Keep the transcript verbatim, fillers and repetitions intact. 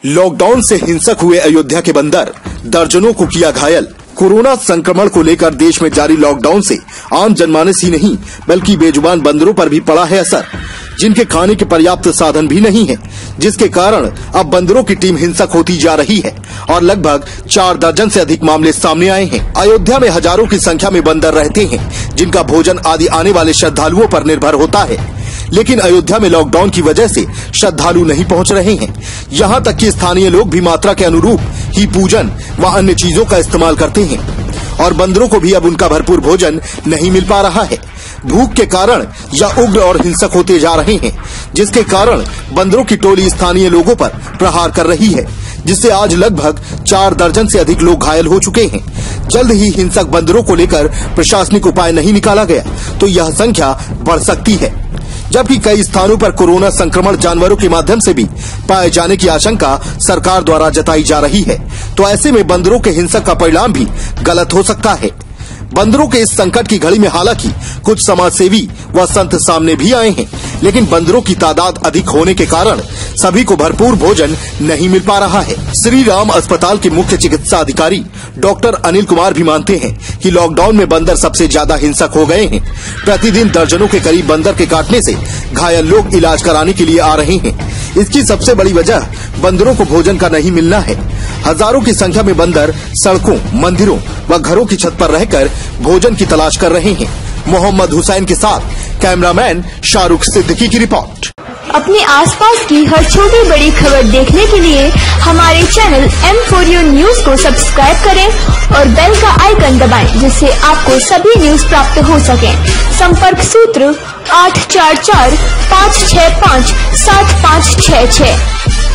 Lockdown से हिंसक हुए अयोध्या के बंदर, दर्जनों को किया घायल। कोरोना संक्रमण को लेकर देश में जारी लॉकडाउन से आम जनमानस ही नहीं बल्कि बेजुबान बंदरों पर भी पड़ा है असर, जिनके खाने के पर्याप्त साधन भी नहीं है, जिसके कारण अब बंदरों की टीम हिंसक होती जा रही है और लगभग चार दर्जन से अधिक मामले सामने आए हैं। अयोध्या में हजारों की संख्या में बंदर रहते हैं, जिनका भोजन आदि आने वाले श्रद्धालुओं पर निर्भर होता है। लेकिन अयोध्या में लॉकडाउन की वजह से श्रद्धालु नहीं पहुंच रहे हैं। यहाँ तक कि स्थानीय लोग भी मात्रा के अनुरूप ही पूजन व अन्य चीजों का इस्तेमाल करते हैं और बंदरों को भी अब उनका भरपूर भोजन नहीं मिल पा रहा है। भूख के कारण यह उग्र और हिंसक होते जा रहे हैं, जिसके कारण बंदरों की टोली स्थानीय लोगों पर प्रहार कर रही है, जिससे आज लगभग चार दर्जन से अधिक लोग घायल हो चुके हैं। जल्द ही हिंसक बंदरों को लेकर प्रशासनिक उपाय नहीं निकाला गया तो यह संख्या बढ़ सकती है, जबकि कई स्थानों पर कोरोना संक्रमण जानवरों के माध्यम से भी पाए जाने की आशंका सरकार द्वारा जताई जा रही है। तो ऐसे में बंदरों के हिंसक का परिणाम भी गलत हो सकता है। बंदरों के इस संकट की घड़ी में हालांकि कुछ समाजसेवी व संत सामने भी आए हैं, लेकिन बंदरों की तादाद अधिक होने के कारण सभी को भरपूर भोजन नहीं मिल पा रहा है। श्री राम अस्पताल के मुख्य चिकित्सा अधिकारी डॉक्टर अनिल कुमार भी मानते हैं कि लॉकडाउन में बंदर सबसे ज्यादा हिंसक हो गए हैं। प्रतिदिन दर्जनों के करीब बंदर के काटने से घायल लोग इलाज कराने के लिए आ रहे हैं। इसकी सबसे बड़ी वजह बंदरों को भोजन का नहीं मिलना है। हजारों की संख्या में बंदर सड़कों, मंदिरों व घरों की छत पर रहकर भोजन की तलाश कर रहे हैं। मोहम्मद हुसैन के साथ कैमरामैन शाहरुख सिद्दीकी की रिपोर्ट। अपने आसपास की हर छोटी बड़ी खबर देखने के लिए हमारे channel M four U news को सब्सक्राइब करें और बेल का आइकन दबाएं, जिससे आपको सभी न्यूज प्राप्त हो सके। संपर्क सूत्र आठ चार चार पाँच छह पाँच सात पाँच छह छह।